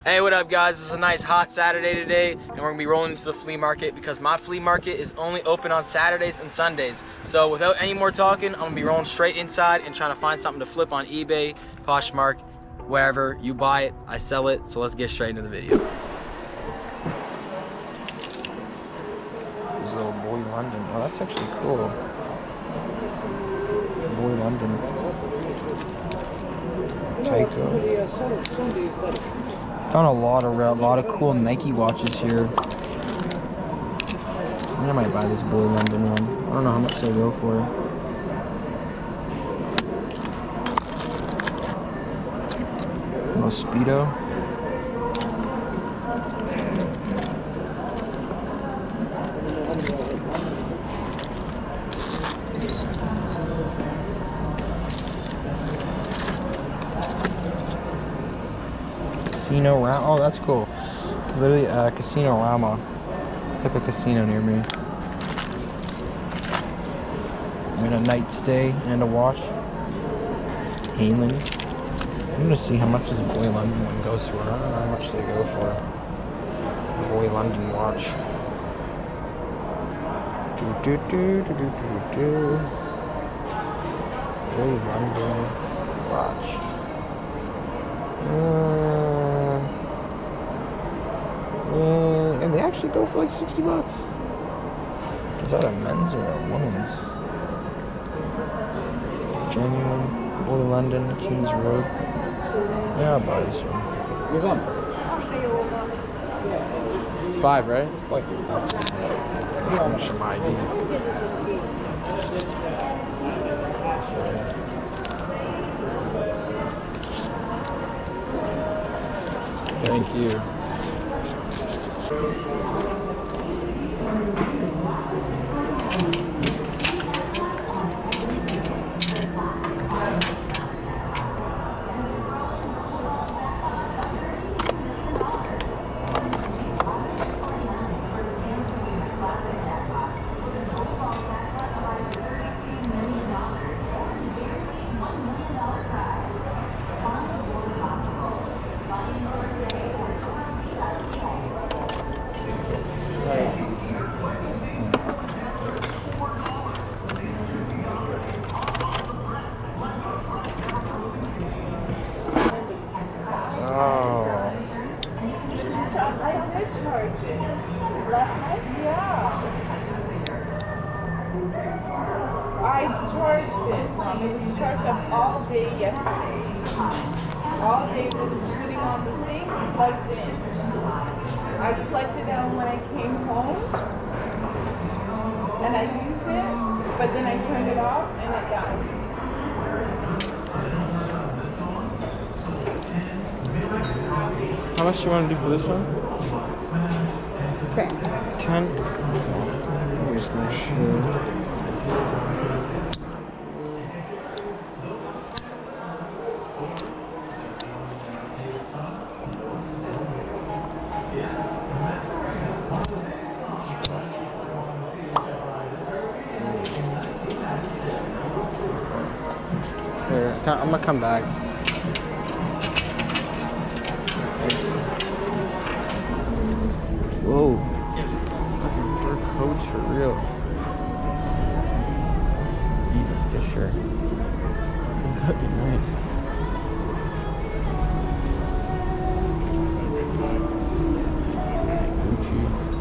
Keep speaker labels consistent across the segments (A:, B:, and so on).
A: Hey, what up guys? It's a nice hot Saturday today and we're gonna be rolling into the flea market because my flea market is only open on Saturdays and Sundays. So without any more talking, I'm gonna be rolling straight inside and trying to find something to flip on eBay, Poshmark, wherever. You buy it, I sell it. So let's get straight into the video. There's a little Boy London. Oh, that's actually cool. Boy London. Tyco. Found a lot of cool Nike watches here. I might buy this Boy London one. I don't know how much they go for. Little Speedo. Casino Rama. Oh, that's cool. It's literally a Casino Rama. It's like a casino near me. I'm in a night stay and a watch. Halen. I'm gonna see how much this Boy London one goes for. I don't know how much they go for. Boy London watch. Boy London watch. And they actually go for like 60 bucks. Is that a men's or a woman's? Genuine Boy London, Kings Road. Yeah, I'll buy this one.
B: You're on.
A: 5, right? Like 5. Show my ID. Thank you.
C: I charged it. It was charged up all day yesterday. All day it was sitting on the thing, plugged in. I plugged it out when I came home, and I used it, but then I turned it off and it died.
A: How much do you want to do for this one?
C: 10.
A: 10? I'm just not sure. Here, I'm gonna come back. Whoa. Fur coats for real. Even Fisher. That'd be nice. Gucci.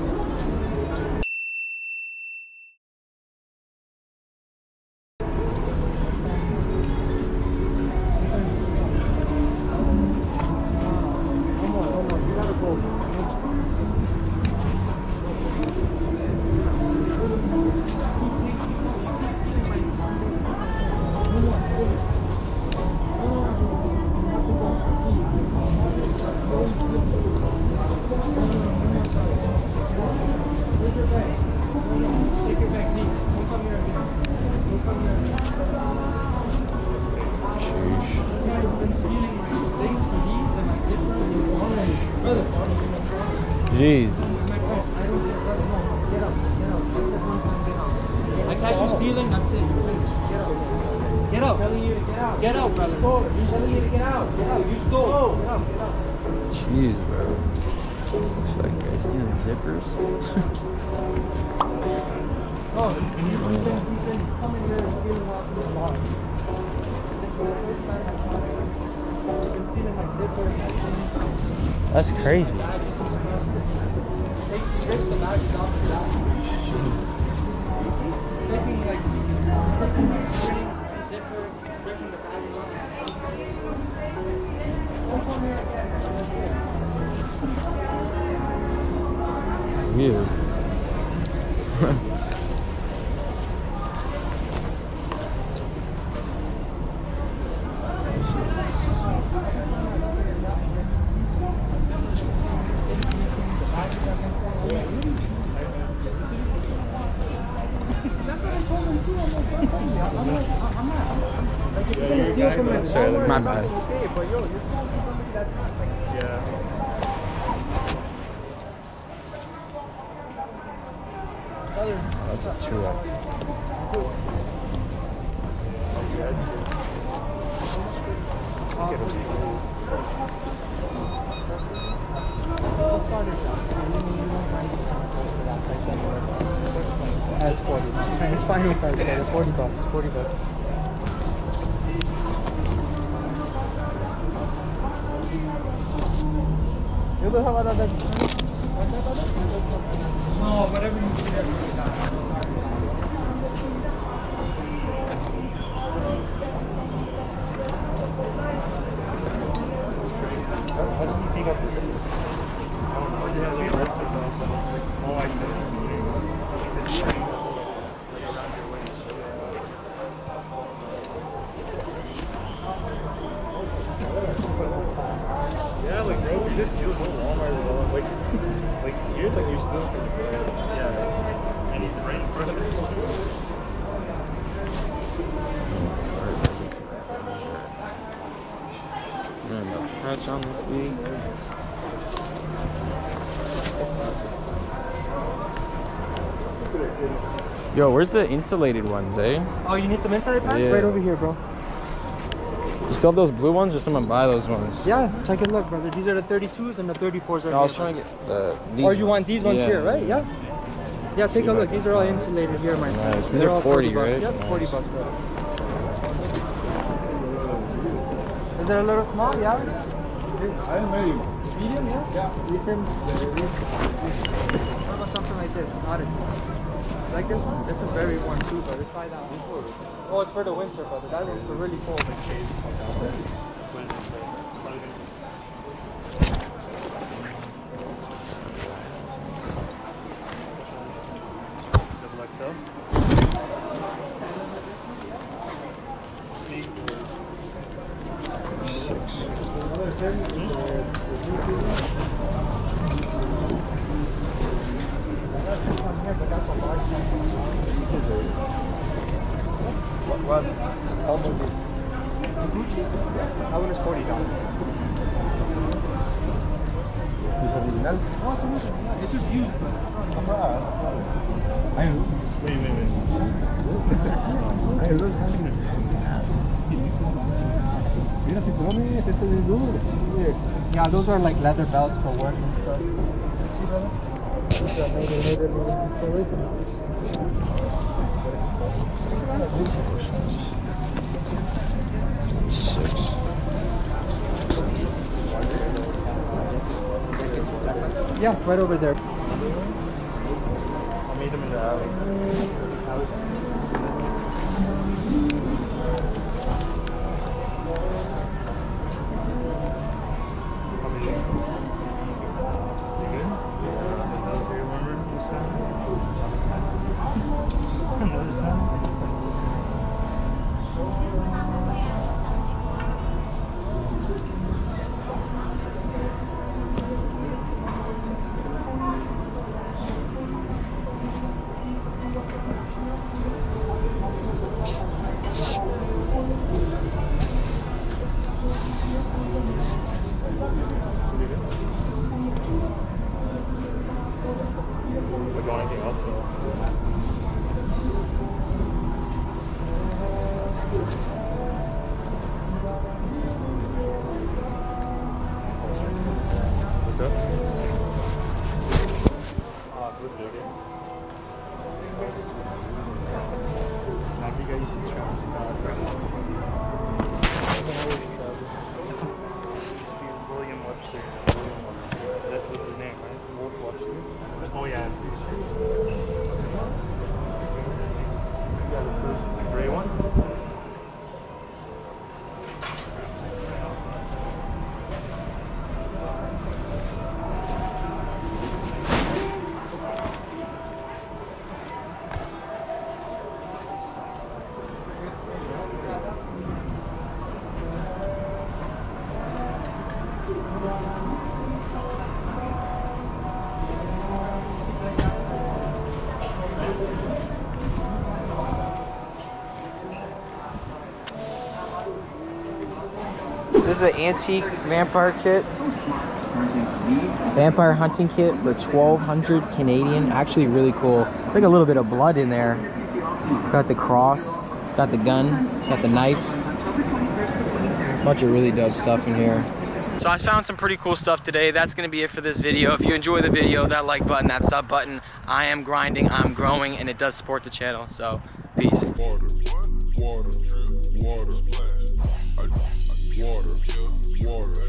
A: Jeez.
B: I catch you stealing, that's it, you're finished. Get out. Get out. Get out, brother. You telling you to get out. Get out. You stole. Get out. Get out.
D: Jeez, bro. Looks like guys stealing zippers.
B: Oh, he said he's coming here and stealing off the block. This is the first time he's been stealing my zippers and things.
D: That's crazy.
B: Takes rips the bags off the back. He's taking like my strings, my zippers, he's ripping the bags off. Don't come here again.
D: Weird. Sorry, my bad.
B: Okay, but yo, you're somebody that's not like.
D: Oh, that's a 2X.
B: That's 40. It's final price, brother. 40 bucks. 40 bucks. No, whatever you see, that's what you got.
E: How does he pick up the zippers? I don't know. He has like rips it though, so all I said is yeah, like bro, we just steal from Walmart or like you're stealing from the bread. Yeah. And he's right in front of it.
D: No patch on this week. Yo, where's the insulated ones, eh?
B: Oh, you need some inside packs?
D: Yeah.
B: Right over here, bro.
D: You still have those blue ones, or someone buy those ones?
B: Yeah, take a look, brother. These are the 32s and the 34s.
D: No, I was trying to get these.
B: Or you want these ones here, right? Yeah. Yeah, take a look. These are all insulated here, my friend.
D: Nice. These
B: They're
D: are
B: all
D: 40,
B: bucks.
D: right?
B: Yep,
D: Nice.
B: 40 bucks, bro. Is it a little small? Yeah. I'm medium. Medium, yeah? Decent. What about something like this? Not like this one? This is very warm too, but let's try that one. Oh, it's for the winter, brother. That one's for really cold.
E: Double XL.
B: What? How much is Gucci? That one is $40.
F: ¿Es original?
B: Oh, it's original. Yeah, it's just used, but
E: Wait.
F: Hay dos. Mira, cinturones, ese de duro.
B: yeah, those are like leather belts for work and stuff. See, brother? These are made Yeah, right over there.
E: I'll meet him in the alley. Ah, good video. Now you guys see Travis Scott. William Webster. That's what's his name, right? Wolf Webster. Oh yeah, it's pretty sure. You got the first gray one?
A: This is an antique vampire kit. Vampire hunting kit for 1,200 Canadian. Actually really cool. It's like a little bit of blood in there. Got the cross, got the gun, got the knife. Bunch of really dope stuff in here. So I found some pretty cool stuff today. That's gonna be it for this video. If you enjoy the video, that like button, that sub button. I am grinding, I'm growing, and it does support the channel. So peace.
G: Water, water, water, splash. Water,